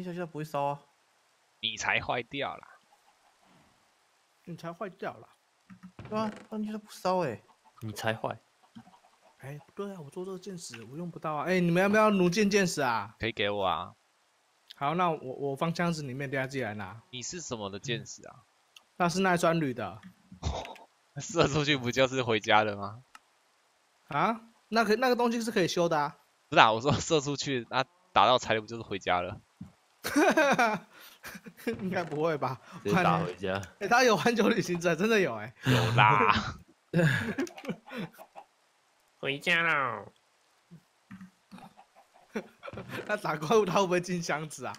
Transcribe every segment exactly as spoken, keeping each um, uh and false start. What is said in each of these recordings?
西下去它不会烧啊。 你才坏掉啦！ 你才坏掉了。 对啊，东西它不烧哎。 你才坏。 哎，不对啊，我做这个箭矢我用不到啊。哎，你们要不要弩箭箭矢啊？ 可以给我啊。 好，那我我放箱子里面，等下自己来拿。 你是什么的箭矢啊？ 那是耐酸铝的。 射出去不就是回家了吗？ 啊，那可那个东西是可以修的啊。 不是啊，我说射出去，那、啊、打到踩雷不就是回家了？ 应该不会吧？ 直接打回家。 哎、欸，他有环球旅行者，真的有哎、 欸，有啦。 回家喽。 那打怪物他会不会进箱子啊？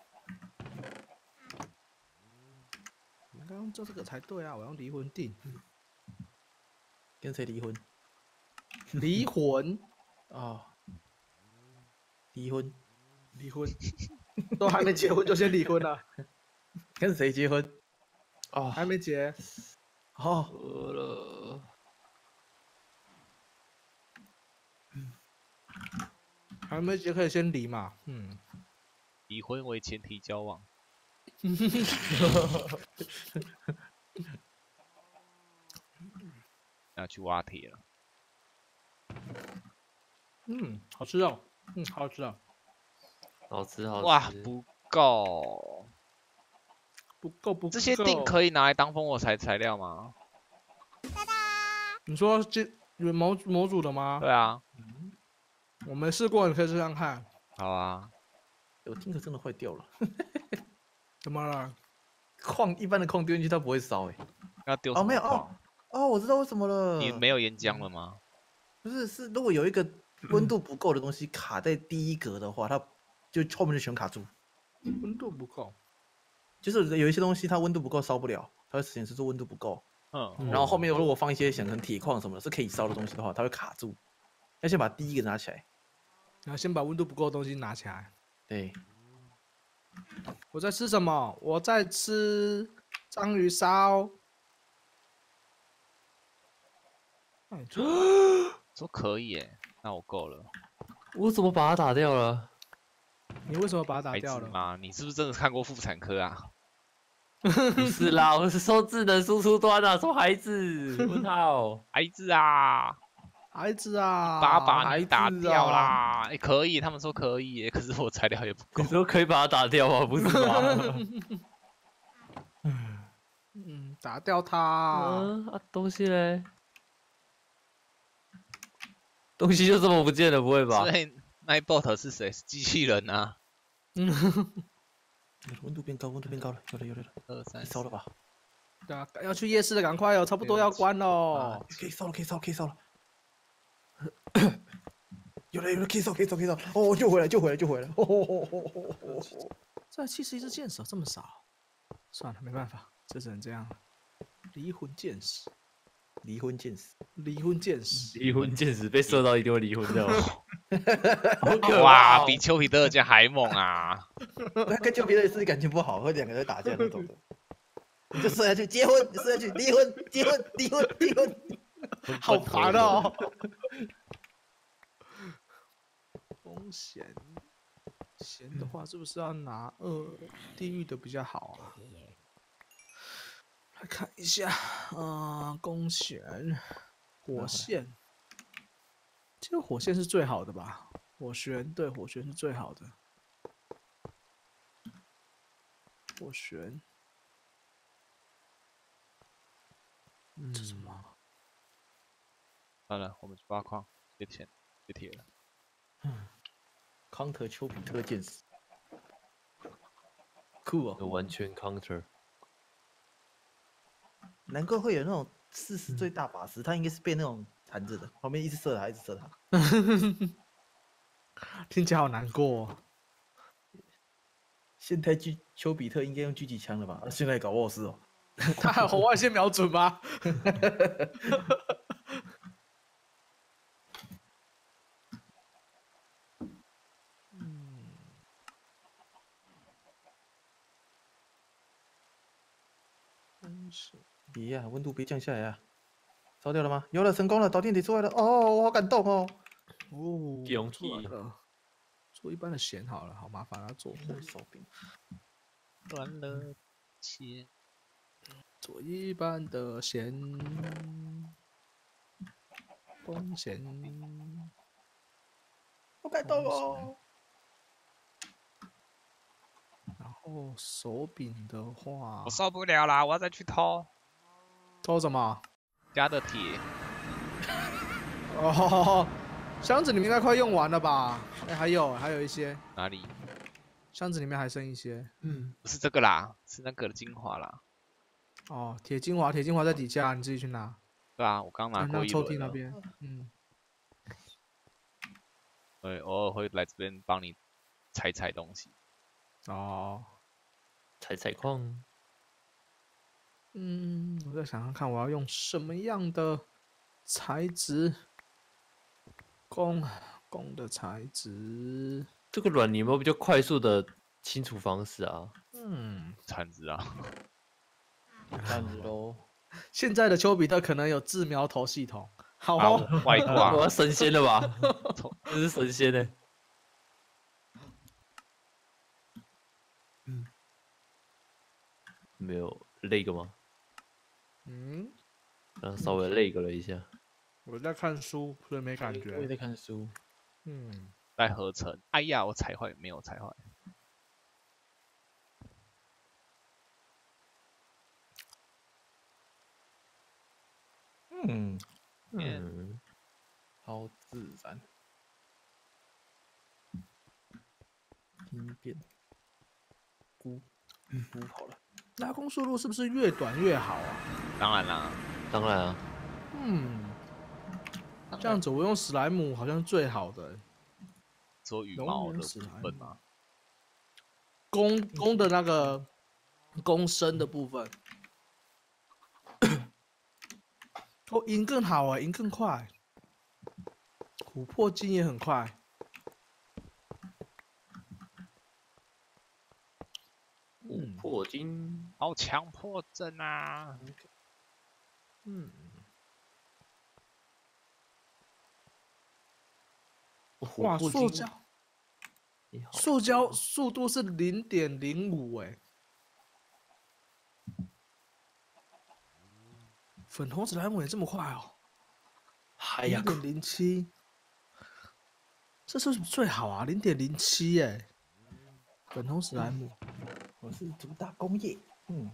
你刚刚做这个才对啊！我用离魂锭。 跟谁离婚？ 离魂哦，离婚， 离婚，都还没结婚就先离婚了。 跟谁结婚？哦， 还没结。 哦， 饿了。 还没结可以先离嘛。嗯。 离婚为前提交往。要去挖铁了。 嗯，好吃哦。嗯，好吃哦。 好吃好吃。 哇，不够。 不够不够。 这些锭可以拿来当烽火材材料吗？ 你说这模模组的吗？ 对啊。 嗯，我没试过，你可以试试看。 好啊。 我听可真的坏掉了。 怎么了？ 矿一般的矿丢进去它不会烧哎。 要丢哦没有哦哦，我知道为什么了。 你没有岩浆了吗？ 不是，是如果有一个温度不够的东西卡在第一格的话，它就后面就全卡住。 温度不够。 就是有一些东西它温度不够烧不了，它会显示出温度不够。 嗯。 然后后面如果放一些想成铁矿什么的，是可以烧的东西的话，它会卡住。要先把第一个拿起来。 然后先把温度不够的东西拿起来。 对。 我在吃什么？我在吃章鱼烧。 说可以耶，那我够了。 我怎么把它打掉了？ 你为什么把它打掉了？ 吗？你是不是真的看过妇产科啊？ 不是啦，我是说智能输出端啊，说孩子。问号。 孩子啊， 孩子啊， 把把你打掉啦！ 啊欸、可以，他们说可以耶，可是我材料也不够。 你说可以把它打掉吗？不是吗？ 嗯，打掉它。 嗯啊，东西嘞？东西就这么不见了，不会吧？ 所以那 bot 是谁？是机器人啊。 嗯， 温度变高，温度变高了，有了有了有了， 二三烧了吧？ 对啊，要去夜市的赶快哦，差不多要关喽。 可以烧了，可以烧，可以烧了。有了有了，可以烧，可以烧，可以烧。哦，救回来，救回来，救回来。哦哦哦哦哦哦！ 这七十一支箭矢这么少，算了，没办法，这只能这样。离魂箭矢， 离婚箭矢， 离婚箭矢， 离婚箭矢被射到一定会离婚的。 哇，比丘比特酱还猛啊！ 他跟丘比特是感情不好，会两个人打架那种的。你就射下去结婚，射下去离婚，结婚，离婚，离婚， 好烦哦。风险，咸的话是不是要拿二地狱的比较好啊？来看一下，啊，弓弦、火线，这个火线是最好的吧？火旋对，火旋是最好的。火旋，这什么？ 算了，我们去挖矿，缺钱，缺铁了。 嗯，康特丘比特箭矢，酷哦， 完全 counter。 难怪会有那种四十最大把石，他应该是被那种缠着的，旁边一直射他，一直射他。 听起来好难过哦。 现代狙丘比特应该用狙击枪了吧？啊、现在搞沃斯哦。 他还有红外线瞄准吗？嗯，是。 别呀、啊，温度别降下来啊！烧掉了吗？有了，成功了，导电体出来了。哦，我好感动哦。 哦， 勇出来气了， 做一般的弦好了，好麻烦啊，做手柄。 断了线。 做一般的弦，弓弦。 不该动哦。 然后手柄的话我，受不了啦！我要再去偷偷什么？ 家的铁。 哦，箱子里面应该快用完了吧？哎，还有还有一些， 哪里？ 箱子里面还剩一些。嗯， 不是这个啦，是那个的精华啦。 哦，铁精华，铁精华在底下，你自己去拿。 对啊，我刚拿啊那过一抽屉轮了。 那边，嗯， 对，偶尔会来这边帮你采采东西。 哦， 采采矿， 嗯，我在想想看，我要用什么样的材质？弓弓的材质， 这个软泥有没有比较快速的清除方式啊？ 嗯， 铲子啊， 这样子喽。 现在的丘比特可能有自苗头系统，好啊哦， 外我挂要神仙了吧？这是神仙呢、嗯，没有那个吗？ 嗯， 然后稍微那个了一下。 我在看书，所以没感我也觉。 在看书。 嗯， 在合成。哎呀，我踩坏没有踩坏。 嗯， 嗯， 超自然。音变。估估好了。 拉弓速度是不是越短越好啊？ 当然啦， 当然啊， 嗯，这样子我用史莱姆好像是最好的。 做羽龙毛的源史莱姆部分嘛。 弓弓的那个弓身的部分，哦，赢更好啊，赢更快，琥珀金也很快。 琥珀金， 好强迫症啊！ 嗯，哇， 琥珀金塑胶你好， 塑胶速度是零点零五哎，粉红史莱姆也这么快哦？ 哎呀零，点零七，这是不是最好啊？零点零七哎，粉红史莱姆。 我是主打工业。嗯。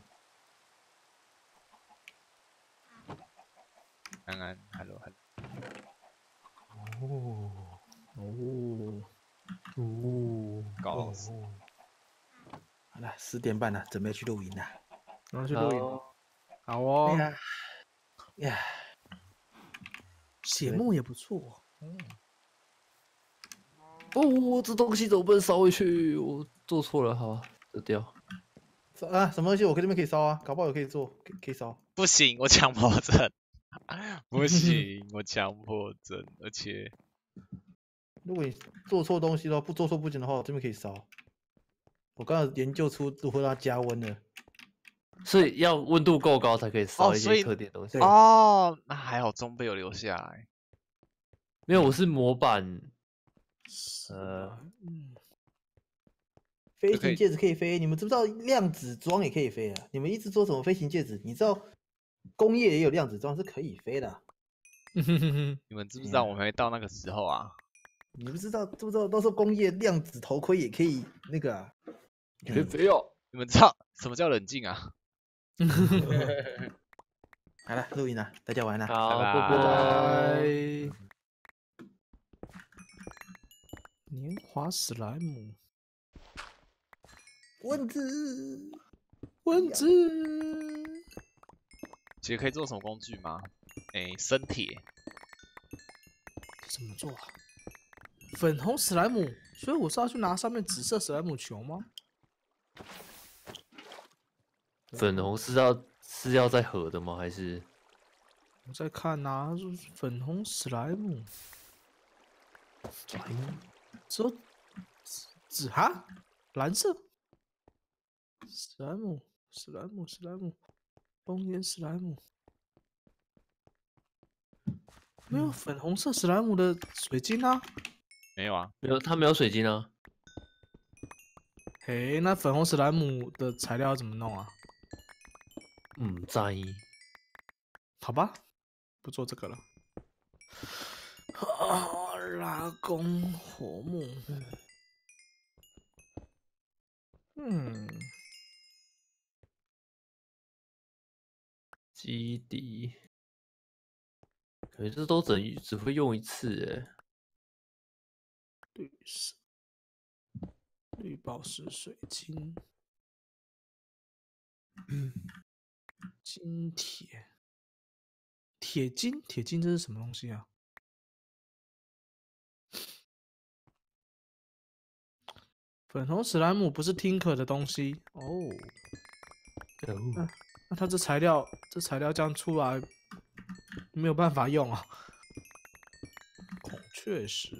安安，hello hello。 哦哦哦告诉哦。好了，十点半了，准备去露营了。 然后去录影， 好好哦。 哎呀呀， 血木也不错。 嗯， 哦，这东西怎么不能烧回去？我做错了，好，丢掉。 烧啊，什么东西我这边可以烧啊，搞不好也可以做，可以可以烧。 不行，我强迫症。不行，我强迫症，而且如果你做错东西的话，不做错不行的话，我这边可以烧。我刚刚研究出如何让它加温了。 所以要温度够高才可以烧一些哦所以特定东西。 对哦，那还好装备有留下来。 没有，我是模板。呃， 呃，嗯， 飞就可以行戒指可以飞，你们知不知道量子装也可以飞啊？你们一直说什么飞行戒指？你知道工业也有量子装是可以飞的啊、 你们知不知道我们还没到那个时候啊？ 你不知道知不知道？到时候工业量子头盔也可以那个啊。 可以飞哦。 你们知道什么叫冷静啊？ 好了，录音了，大家晚安了。 好， 拜拜拜。 拜。 年华史莱姆， 蚊子， 蚊子， 其实可以做什么工具吗？哎，生铁。 怎么做啊？粉红史莱姆，所以我是要去拿上面紫色史莱姆球吗？ 粉红是要是要再合的吗？还是我在看呐、啊，就是粉红史莱姆，只有紫紫哈蓝色史莱姆，史莱姆，史莱姆，龙岩史莱姆，没有粉红色史莱姆的水晶啊？ 没有啊？ 没有？它没有水晶啊。 嘿，那粉红史莱姆的材料要怎么弄啊？ 嗯，在意。 好吧，不做这个了。啊，拉弓火木。嗯， 基底，可是这都只只会用一次哎。 绿色，绿宝石水晶，金铁，铁金，铁金这是什么东西啊？粉红史莱姆不是 Tinker 的东西哦。 哦， 那那它这材料，这材料这样出来没有办法用啊。孔雀石，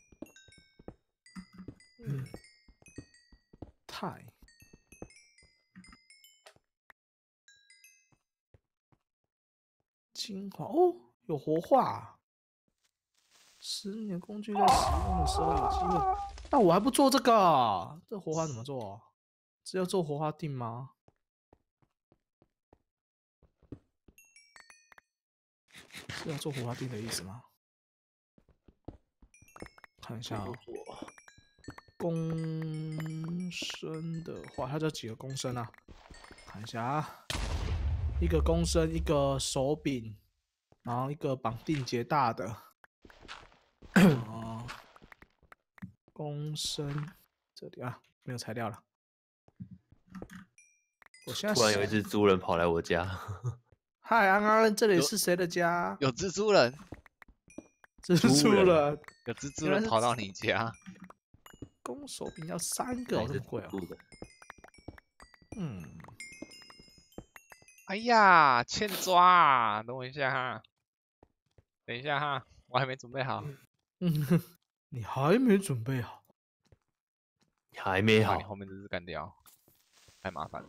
嗯，钛，精华哦，有活化。十年工具在使用的时候有机会，那我还不做这个啊？这活化怎么做？是要做活化锭吗？是要做活化锭的意思吗？看一下啊、哦，公升的话，它这几个公升啊？看一下啊，一个公升，一个手柄，然后一个绑定结大的。哦，公升这里啊，没有材料了。我现在突然有一只猪人跑来我家。 嗨，安安，这里是谁的家？ 有蜘蛛人， 蜘蛛人， 有蜘蛛原来是人跑到你家。 公手柄要三个，哦，这么贵哦。嗯， 哎呀，欠抓啊！等我一下哈，等一下哈，我还没准备好。 嗯，你还没准备好？ 还没好把你，后面这只干掉，太麻烦了。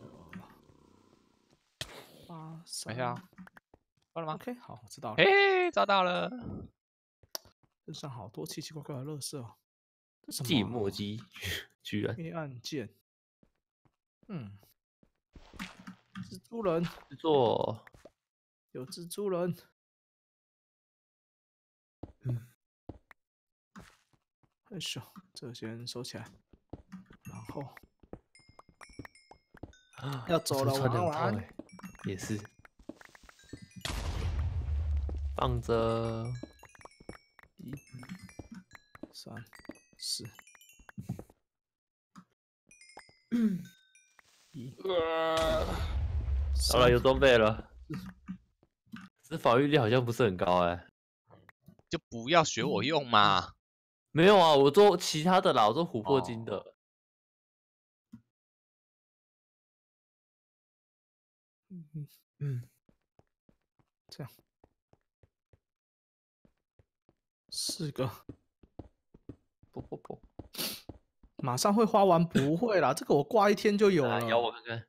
八等一下哦，够了吗 OK，好，我知道了。 嘿，找到了。 身上好多奇奇怪怪的垃圾哦。这什芥么、啊？ 末鸡，居然黑暗剑。嗯，蜘蛛人， 制作。 有蜘蛛人。 嗯， 哎咻，这个先收起来，然后要走了， 穿两晚安。 套哎，也是。放着一、三、四。一， 好了，有装备了。这防御力好像不是很高哎。 就不要学我用嘛。 没有啊，我做其他的啦，我做琥珀金的。 哦嗯嗯嗯， 这样，四个。 不不不， 马上会花完？不会啦，这个我挂一天就有啊， 了。 咬我看看。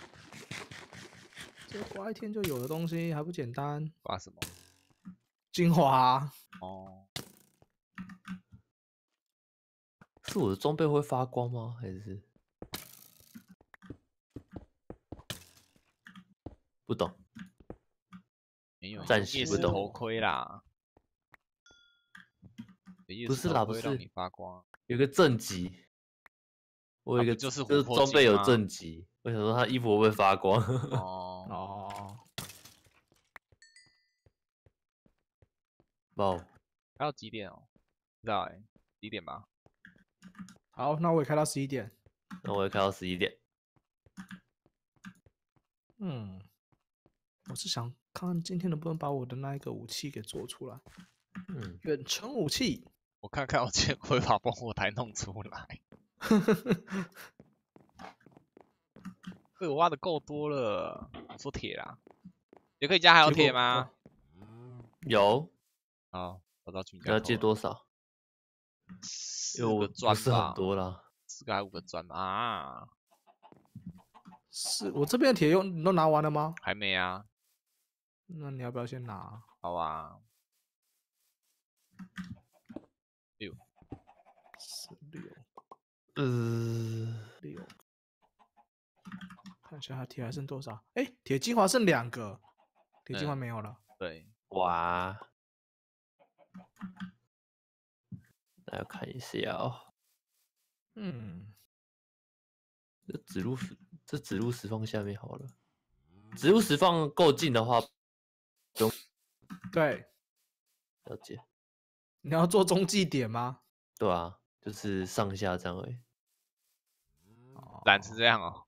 这个挂一天就有的东西还不简单？ 挂什么？ 精华。 哦， 是我的装备会发光吗？还是不懂？ 没有， 暂时夜不懂视头盔啦。夜视不是啦，不是头盔让你发光。 有个正极，我有一个啊不就是琥就是珀装备有金吗正极，我想说他衣服会不会发光？ 哦， 哦， 哇哦， 还有几点哦？不知道哎，几点吧？ 好，那我也开到十一点。 那我也开到十一点。 嗯，我是想看看今天能不能把我的那一个武器给做出来。 嗯， 远程武器。 我看看我今天会把烽火台弄出来。被我挖的够多了。我说铁啦，也可以加还有结果铁吗？ 有， 好，我到去你你要家偷了。 借多少？因为我四个不是砖吧很，多啦。 四个还五个砖吧？啊， 是我这边的铁用你都拿完了吗？ 还没啊？ 那你要不要先拿？ 好啊。六， 十六呃， 六看一下它铁还剩多少？哎，铁精华剩两个，铁精华嗯没有了。 对， 哇，大家看一下哦。 嗯， 这指路石，这指路石放下面好了。指路石放够近的话，不用对， 了解。 你要做中继点吗？ 对啊，就是上下这样而已。 懒成这样哦。